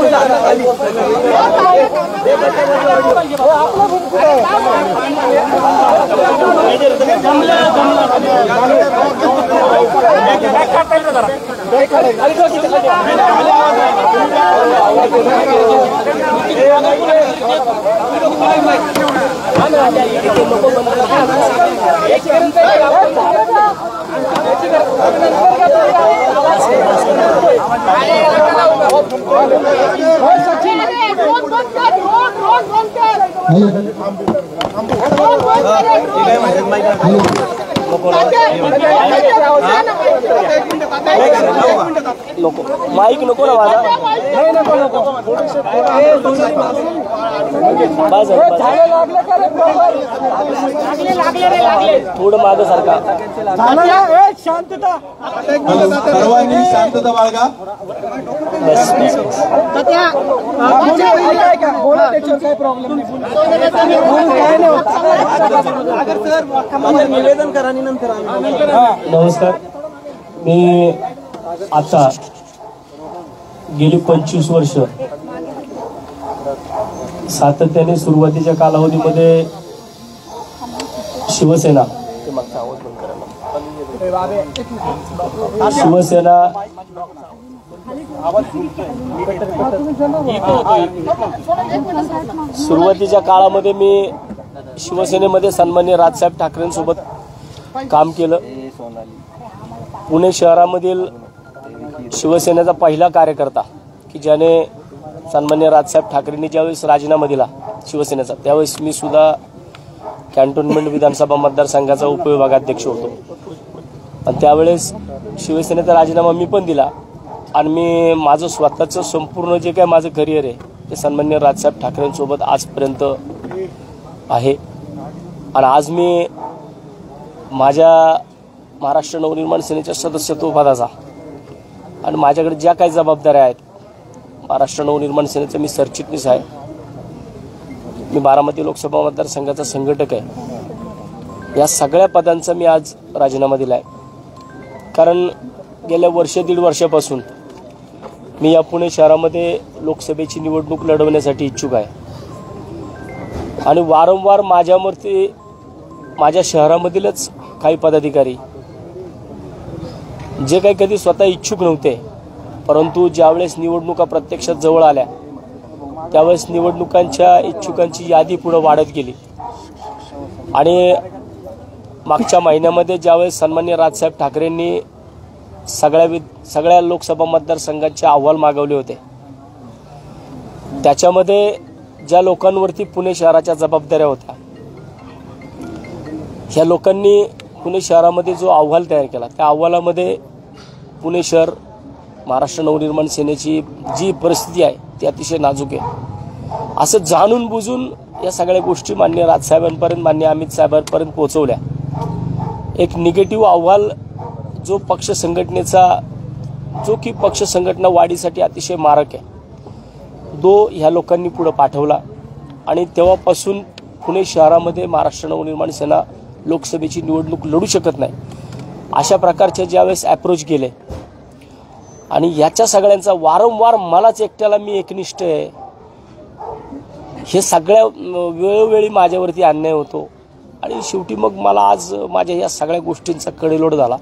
Mic नको ना माझा नाही नको नको थोडं मागं सारखा शांतता सर्वांनी शांतता बाळगा निवेदन करा नंतर नमस्कार मी आता गेली 25 वर्ष सातत्याने सुरुवातीच्या कालावधीमध्ये शिवसेना सुरुवातीच्या काळामध्ये मी शिवसेनेमध्ये सन्माननीय राजसाहेब ठाकरेंसोबत काम केलं। पुणे शहरामधील शिवसेनेचा पहिला कार्यकर्ता की ज्याने सन्माननीय राजसाहेब ठाकरेंनी ज्यावेळेस राजीनामा दिला शिवसेनेचा त्यावेळेस मी सुद्धा कॅन्टोन्मेंट विधानसभा मतदारसंघाचा उपविभागाध्यक्ष होतो आणि त्यावेळेस शिवसेनेचा राजीनामा मी पण दिला आणि मी माझं स्वतःचं संपूर्ण जे काय माझं करिअर आहे ते सन्माननीय राजसाहेब ठाकरेंसोबत आजपर्यंत आहे आणि आज मी माझ्या महाराष्ट्र नवनिर्माण सेनेच्या सदस्यत्व पदाचा आणि माझ्याकडे ज्या काही जबाबदाऱ्या आहेत महाराष्ट्र नवनिर्माण सेनेचे मी सरचिटणीस आहे। मी बारामती लोकसभा मतदारसंघाचा संघटक आहे। या सगळ्या पदांचा मी आज राजीनामा दिला आहे कारण गेल्या दीड वर्षापासून मी या पुणे शहरामध्ये लोकसभेची निवडणूक लढवण्यासाठी इच्छुक आहे आणि वारंवार माझ्या शहरामधीलच काही पदाधिकारी जे काही कधी स्वतः इच्छुक नव्हते परंतु ज्यावेळेस निवडणुका प्रत्यक्षात जवळ आल्या त्यावेळेस निवडणुकांच्या इच्छुकांची यादी पुढे वाढत गेली आणि मागच्या महिन्यामध्ये ज्यावेळेस सन्माननीय राजसाहेब ठाकरेंनी सगळ्या लोकसभा मतदारसंघांचे अहवाल मागवले होते त्याच्यामध्ये ज्या लोकांवरती पुणे शहराच्या जबाबदाऱ्या होत्या ह्या लोकांनी पुणे शहरामध्ये जो अहवाल तयार केला त्या अहवालामध्ये पुणे शहर महाराष्ट्र नवनिर्माण सेनेची जी परिस्थिती आहे ती अतिशय नाजूक आहे असं जाणून बुजून या सगळ्या गोष्टी माननीय राजसाहेबांपर्यंत माननीय अमित साहेबांपर्यंत पोहोचवल्या। एक निगेटिव्ह अहवाल जो पक्ष संघटना वाढीसाठी अतिशय मारक आहे तो ह्या लोकांनी पुढे पाठवला आणि तेव्हापासून पुणे शहरामध्ये महाराष्ट्र नवनिर्माण सेना लोकसभेची निवडणूक लढू शकत नाही अशा प्रकारचे ज्यावेळेस अप्रोच केले आणि याच्या सगळ्यांचा वारंवार मलाच एकट्याला मी एकनिष्ठ आहे हे सगळ्या वेळोवेळी माझ्यावरती अन्याय होतो आणि शेवटी मग मला आज माझ्या या सगळ्या गोष्टींचा कडेलोट झाला।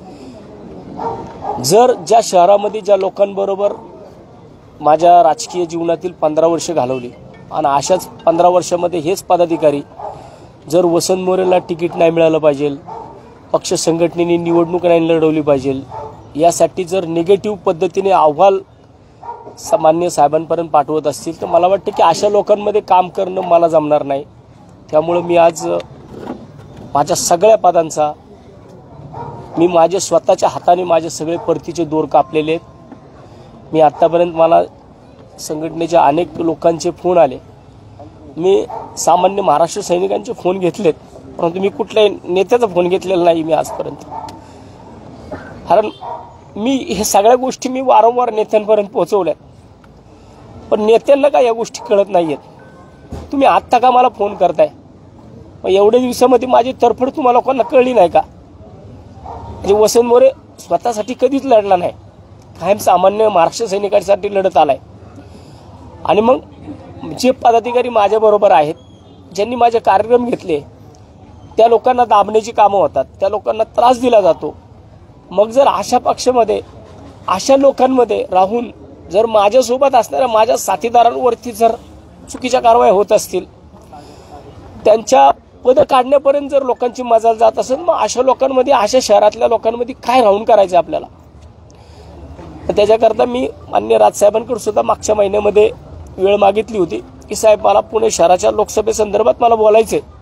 जर ज्या शहरामध्ये ज्या लोकांबरोबर माझ्या राजकीय जीवनातील 15 वर्ष घालवली आणि अशाच 15 वर्षामध्ये हेच पदाधिकारी जर वसंत मोरेला तिकीट नाही मिळालं पाहिजे पक्ष संघटनेने निवडणूक नाही लढवली पाहिजे यासाठी जर निगेटिव्ह पद्धतीने अहवाल माननीय साहेबांपर्यंत पाठवत असतील तर मला वाटतं की अशा लोकांमध्ये काम करणं मला जमणार नाही। त्यामुळे मी आज माझ्या सगळ्या पदांचा मी माझ्या स्वतःच्या हाताने माझे सगळे परतीचे दोर कापलेले आहेत। मी आतापर्यंत मला संघटनेच्या अनेक लोकांचे फोन आले मी सामान्य महाराष्ट्र सैनिकांचे फोन घेतलेत परंतु मी कुठल्याही नेत्याचा फोन घेतलेला नाही मी आजपर्यंत कारण मी हे सगळ्या गोष्टी मी वारंवार नेत्यांपर्यंत पोहोचवल्या पण नेत्यांना काय या गोष्टी कळत नाहीयेत। तुम्ही आत्ता का मला फोन करताय मग एवढ्या दिवसामध्ये माझी तरफड तुम्हाला लोकांना कळली नाही का? म्हणजे वसंत मोरे स्वतःसाठी कधीच लढला नाही कायम सामान्य महाराष्ट्र सैनिकांसाठी लढत आलाय आणि मग जे पदाधिकारी माझ्याबरोबर आहेत, ज्यांनी माझे कार्यक्रम घेतले, त्या लोकांना दाबण्याची कामं होतात, त्या लोकांना त्रास दिला जातो. मग जर अशा पक्षामध्ये अशा लोकांमध्ये राहून जर माझ्यासोबत असणाऱ्या माझ्या साथीदारांवरती जर चुकीच्या कारवाई होत असतील, त्यांच्या पद काढण्यापर्यंत जर लोकांची मजाल जात असेल, मग अशा लोकांमध्ये, अशा शहरातल्या लोकांमध्ये काय राहून करायचं आपल्याला. त्याच्याकरता मी माननीय राजसाहेबांकडे सुद्धा मागच्या महिन्यामध्ये वेळ मागितली होती की साहेब, मला पुणे शहराच्या लोकसभेसंदर्भात मला बोलायचंय.